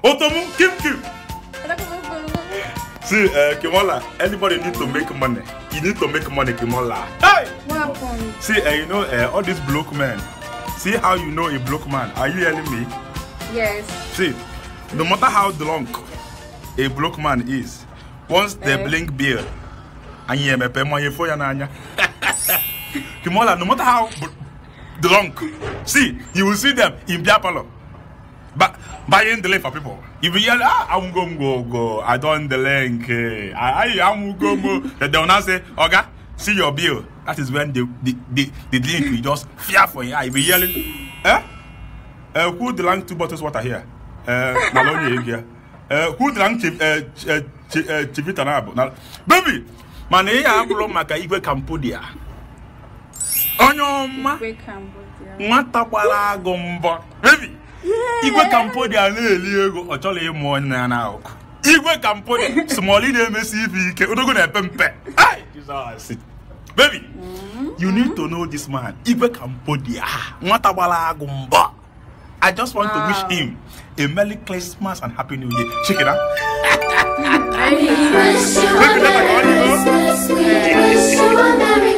Otomu, Kim. See, Kimola, anybody need to make money. You need to make money, Kimola. Hey! What happened? See, you know, all these bloke men. See how you know a bloke man. Are you hearing me? Yes. See, no matter how drunk a bloke man is, once they blink beer, and you me pay money for your nanya. Kimola, no matter how drunk, see, you will see them in beer parlor. But buying the link for people. If you yell, I'm going to go, I don't the link. I'm going to go. They will not say, Oga, see your bill. That is when the drink will just fear for you. If you yelling, who drank 2 bottles water here? Maloney here. Who drank Chivitanabo? Baby, man, I'm going to make Cambodia. Onyoma, Matakwala Gomba. Baby. Igwe Cambodia na-eli o chọrọ ịmụ onye na akụ. Igwe Cambodia small na-emesi ife ike odogo na pempe. Hey, Jesus. Baby, you need to know this man. Igwe Cambodia. Nwata gbara agụ mbọ. I just want to wish him a Merry Christmas and Happy New Year. Check it out. Merry Christmas.